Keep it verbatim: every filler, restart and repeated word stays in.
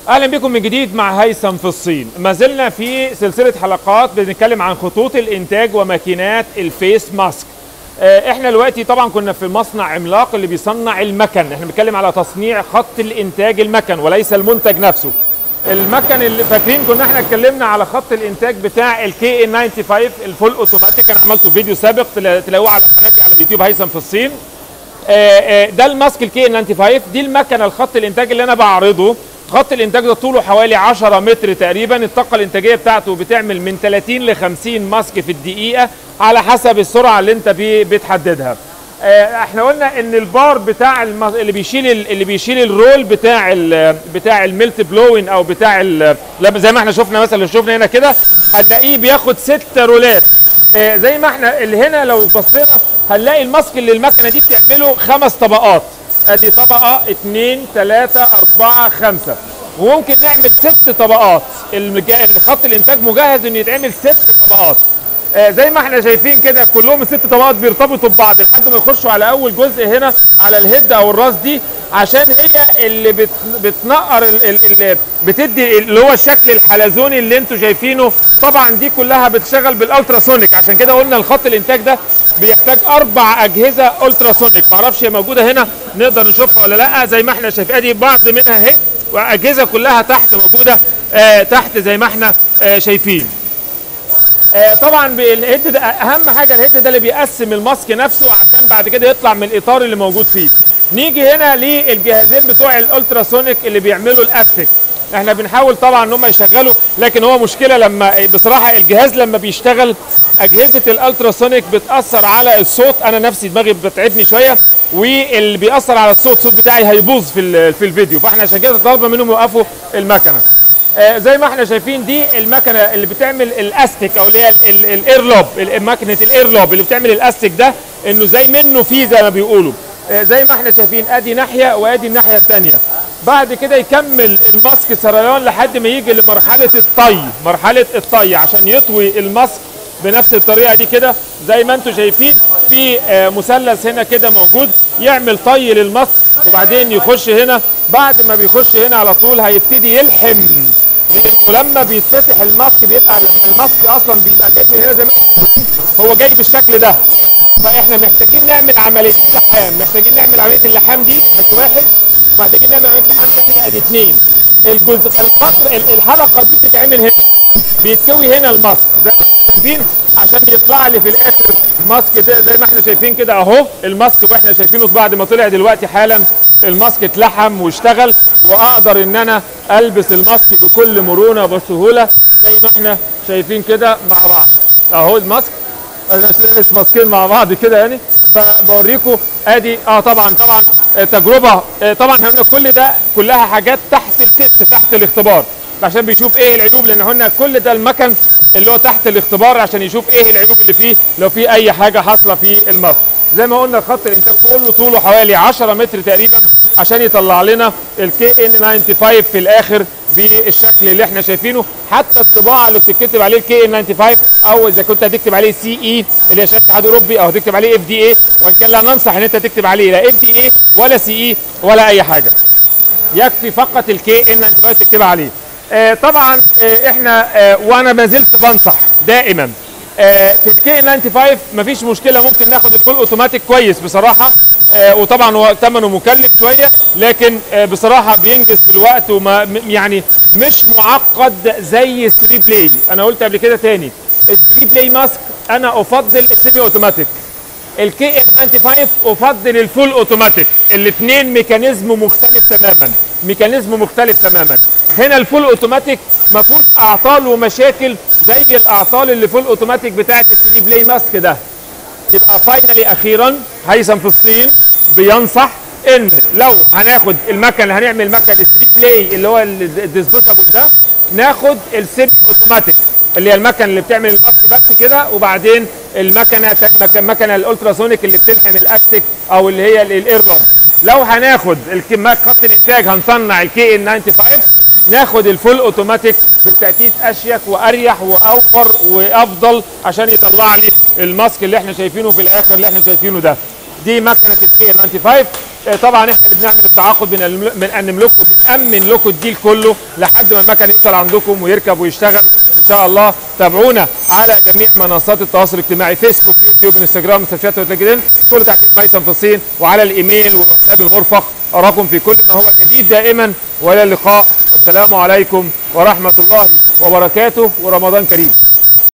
اهلا بكم من جديد مع هيثم في الصين. ما زلنا في سلسله حلقات بنتكلم عن خطوط الانتاج وماكينات الفيس ماسك. احنا دلوقتي طبعا كنا في مصنع عملاق اللي بيصنع المكن، احنا بنتكلم على تصنيع خط الانتاج المكن وليس المنتج نفسه. المكن اللي فاكرين كنا احنا اتكلمنا على خط الانتاج بتاع الكي ان خمسة وتسعين الفول اوتوماتيك، انا عملته فيديو سابق تلاقوه على قناتي على اليوتيوب هيثم في الصين. ده الماسك الكي ان خمسة وتسعين، دي المكنه الخط الانتاج اللي انا بعرضه. خط الانتاج ده طوله حوالي عشرة متر تقريبا، الطاقه الانتاجيه بتاعته بتعمل من ثلاثين ل خمسين ماسك في الدقيقه على حسب السرعه اللي انت بتحددها. احنا قلنا ان البار بتاع المز... اللي بيشيل اللي بيشيل الرول بتاع ال... بتاع الميلت بلوين او بتاع ال... زي ما احنا شفنا مثلا اللي شفنا هنا كده هنلاقيه بياخد ست رولات. اه زي ما احنا اللي هنا لو بصينا هنلاقي الماسك اللي المكنه دي بتعمله خمس طبقات، ادي طبقه اتنين تلاته اربعه خمسه، وممكن نعمل ست طبقات. الخط الانتاج مجهز انه يتعمل ست طبقات. آه زي ما احنا شايفين كده كلهم الست طبقات بيرتبطوا ببعض لحد ما يخشوا على اول جزء هنا على الهيد او الراس دي، عشان هي اللي بت بتنقر اللي بتدي اللي هو الشكل الحلزوني اللي انتوا شايفينه. طبعا دي كلها بتشتغل بالالتراسونيك، عشان كده قلنا الخط الانتاج ده بيحتاج اربع اجهزه التراسونيك. معرفش هي موجوده هنا نقدر نشوفها ولا لا. زي ما احنا شايفين ادي بعض منها اهي، واجهزه كلها تحت موجوده آه تحت زي ما احنا آه شايفين. آه طبعا الهيد ده اهم حاجه، الهيد ده اللي بيقسم الماسك نفسه عشان بعد كده يطلع من الاطار اللي موجود فيه. نيجي هنا للجهازين بتوع الالتراسونيك اللي بيعملوا الاستك. احنا بنحاول طبعا ان هم يشغلوا، لكن هو مشكله لما بصراحه الجهاز لما بيشتغل اجهزه الالتراسونيك بتاثر على الصوت. انا نفسي دماغي بتعبني شويه، واللي بيأثر على الصوت الصوت بتاعي هيبوظ في في الفيديو، فاحنا عشان كده طالبه منهم يوقفوا المكنه. آه زي ما احنا شايفين دي المكنه اللي بتعمل الاستك او اللي هي الايرلوب، ماكينه الايرلوب اللي بتعمل الاستك ده، انه زي منه فيه زي ما بيقولوا. آه زي ما احنا شايفين ادي ناحيه وادي الناحيه الثانيه. بعد كده يكمل الماسك سريان لحد ما يجي لمرحله الطي، مرحله الطي عشان يطوي الماسك بنفس الطريقه دي كده زي ما انتم شايفين. في آه مثلث هنا كده موجود يعمل طي للماسك، وبعدين يخش هنا. بعد ما بيخش هنا على طول هيبتدي يلحم، لانه لما بيتفتح الماسك بيبقى الماسك اصلا بيبقى جاي من هنا زي ما هو جاي بالشكل ده. فاحنا محتاجين نعمل عمليه لحام، محتاجين نعمل عمليه اللحام دي ادي واحد، وبعدين نعمل عمليه لحام ثانيه ادي اثنين. الجزء القطر الحلقه دي بتتعمل هنا، بيتكوي هنا الماسك زي ما شايفين عشان يطلع لي في الاخر ماسك ده زي ما احنا شايفين كده اهو. الماسك واحنا شايفينه بعد ما طلع دلوقتي حالا الماسك اتلحم واشتغل، واقدر ان انا البس الماسك بكل مرونه وبسهوله زي ما احنا شايفين كده مع بعض اهو. الماسك انا لابس ماسكين مع بعض كده يعني، فبوريكم ادي اه طبعا طبعا تجربه. آه طبعا احنا كل ده كلها حاجات تحت التست تحت الاختبار عشان بيشوف ايه العيوب، لان قلنا كل ده المكن اللي هو تحت الاختبار عشان يشوف ايه العيوب اللي فيه لو في اي حاجه حاصله في الماسك. زي ما قلنا الخط الانتاج كله طوله حوالي عشرة متر تقريبا عشان يطلع لنا الكي ان خمسة وتسعين في الاخر بالشكل اللي احنا شايفينه. حتى الطباعه اللي بتكتب عليه الكي ان خمسة وتسعين او اذا كنت هتكتب عليه سي اي اللي هي شهاده الاتحاد الاوروبي او هتكتب عليه اف دي اي، وان كان لا ننصح ان انت تكتب عليه لا اف دي اي ولا سي اي ولا اي حاجه، يكفي فقط الكي ان خمسة وتسعين تكتبها عليه. آه طبعا آه احنا آه وانا ما زلت بنصح دائما آه في الكي ان خمسة وتسعين مفيش مشكله، ممكن ناخد الفول اوتوماتيك كويس بصراحه. آه وطبعا هو ثمنه مكلف شويه، لكن آه بصراحه بينجز في الوقت وما يعني مش معقد زي الثري بلاي. انا قلت قبل كده تاني الثري بلاي ماسك انا افضل السيمي اوتوماتيك، الكي ان خمسة وتسعين افضل الفول اوتوماتيك. الاثنين ميكانيزم مختلف تماما، ميكانيزم مختلف تماما. هنا الفول اوتوماتيك ما فيهوش اعطال ومشاكل زي الاعطال اللي فول اوتوماتيك بتاعت الثري بلاي ماسك ده. يبقى فاينلي اخيرا هيثم في الصين بينصح ان لو هناخد المكن اللي هنعمل مكن الثري بلاي اللي هو الديسبوسابل ده، ناخد السيمي اوتوماتيك اللي هي المكنه اللي بتعمل الماسك بس كده، وبعدين المكنه المكنه الالتراسونيك اللي بتلحم الاستك او اللي هي الايرلوب. لو هناخد الكمات خط الانتاج هنصنع الكي ان خمسة وتسعين، ناخد الفول اوتوماتيك بالتاكيد اشيك واريح واوفر وافضل عشان يطلع لي الماسك اللي احنا شايفينه في الاخر اللي احنا شايفينه ده. دي مكنه الكي خمسة وتسعين. طبعا احنا اللي بنعمل التعاقد من من ان نملكه، بنامن لكم الديل كله لحد ما المكن يوصل عندكم ويركب ويشتغل ان شاء الله. تابعونا على جميع منصات التواصل الاجتماعي، فيسبوك، يوتيوب، انستجرام، سناب شات، ولينكدين، كله تحت ميسم في الصين، وعلى الايميل والواتساب المرفق. اراكم في كل ما هو جديد دائما، والى اللقاء. السلام عليكم ورحمه الله وبركاته، ورمضان كريم.